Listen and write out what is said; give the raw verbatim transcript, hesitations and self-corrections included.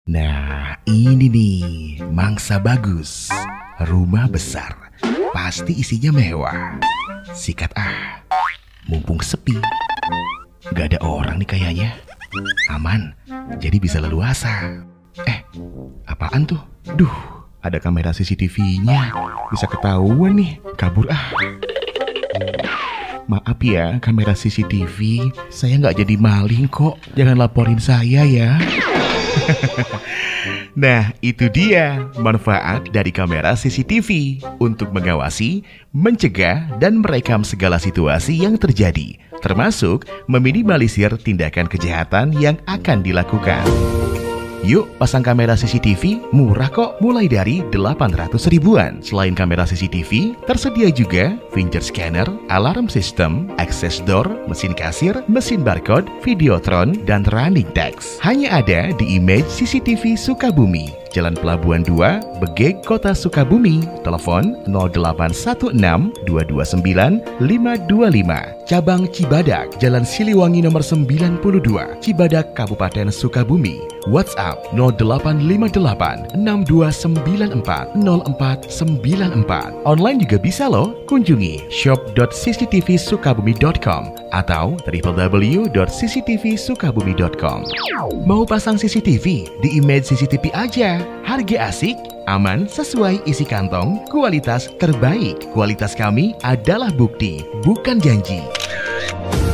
Nah, ini nih, mangsa bagus, rumah besar, pasti isinya mewah. Sikat ah, mumpung sepi, gak ada orang nih kayaknya. Aman, jadi bisa leluasa. Eh, apaan tuh? Duh, ada kamera C C T V-nya, bisa ketahuan nih, kabur ah. Maaf ya, kamera C C T V, saya nggak jadi maling kok. Jangan laporin saya ya. Nah, itu dia manfaat dari kamera C C T V untuk mengawasi, mencegah, dan merekam segala situasi yang terjadi, termasuk meminimalisir tindakan kejahatan yang akan dilakukan. Yuk pasang kamera C C T V, murah kok, mulai dari delapan ratus ribuan. Selain kamera C C T V, tersedia juga finger scanner, alarm system, access door, mesin kasir, mesin barcode, videotron, dan running text. Hanya ada di Image C C T V Sukabumi, Jalan Pelabuhan dua, Begeg, Kota Sukabumi. Telepon nol delapan satu enam dua dua sembilan lima dua lima. Cabang Cibadak, Jalan Siliwangi nomor sembilan puluh dua, Cibadak, Kabupaten Sukabumi. WhatsApp nol delapan lima delapan enam dua sembilan empat nol empat sembilan empat. Online juga bisa loh. Kunjungi shop dot c c t v sukabumi dot com atau w w w dot c c t v sukabumi dot com. Mau pasang C C T V di Image C C T V aja. Harga asik, aman, sesuai isi kantong, kualitas terbaik. Kualitas kami adalah bukti, bukan janji.